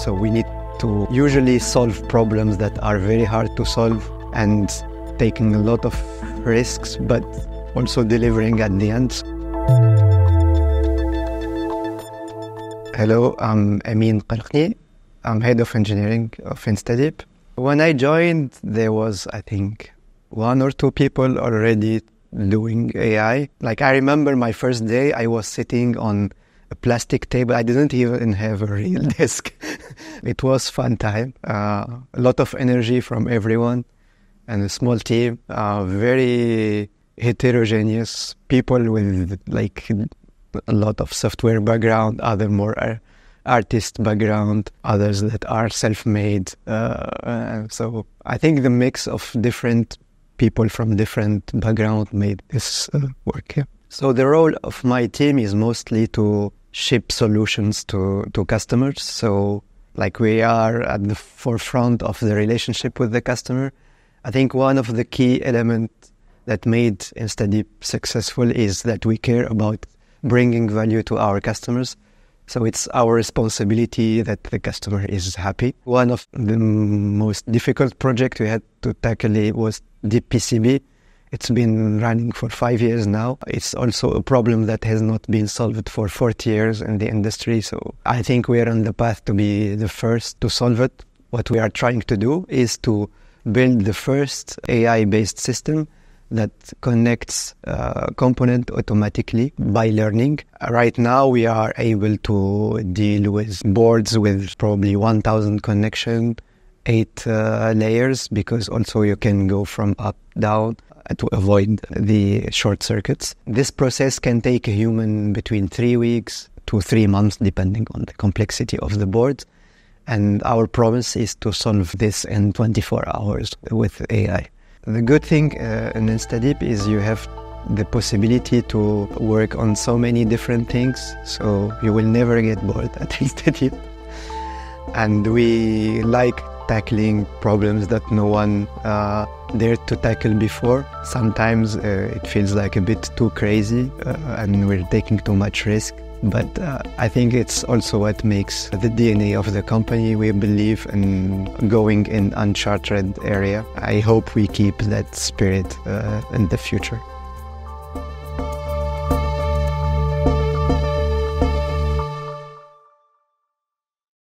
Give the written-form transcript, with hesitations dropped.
So we need to usually solve problems that are very hard to solve and taking a lot of risks, but also delivering at the end. Hello, I'm Amine Kerkeni. I'm head of engineering of InstaDeep. When I joined, there was, I think, 1 or 2 people already doing AI. Like, I remember my first day, I was sitting on a plastic table. I didn't even have a real desk. It was fun time. A lot of energy from everyone and a small team. Very heterogeneous people with like a lot of software background, other more artist background, others that are self-made. So I think the mix of different people from different background made this work here. So the role of my team is mostly to ship solutions to customers. So like we are at the forefront of the relationship with the customer. I think one of the key elements that made InstaDeep successful is that we care about bringing value to our customers. So it's our responsibility that the customer is happy. One of the most difficult projects we had to tackle was Deep PCB. It's been running for 5 years now. It's also a problem that has not been solved for 40 years in the industry. So I think we are on the path to be the first to solve it. What we are trying to do is to build the first AI-based system that connects component automatically by learning. Right now, we are able to deal with boards with probably 1,000 connection, 8 layers, because also you can go from up, down to avoid the short circuits. This process can take a human between 3 weeks to 3 months, depending on the complexity of the board. And our promise is to solve this in 24 hours with AI. The good thing in InstaDeep is you have the possibility to work on so many different things, so you will never get bored at InstaDeep. And we like tackling problems that no one dared to tackle before. Sometimes it feels like a bit too crazy and we're taking too much risk. But I think it's also what makes the DNA of the company. We believe in going in uncharted area. I hope we keep that spirit in the future.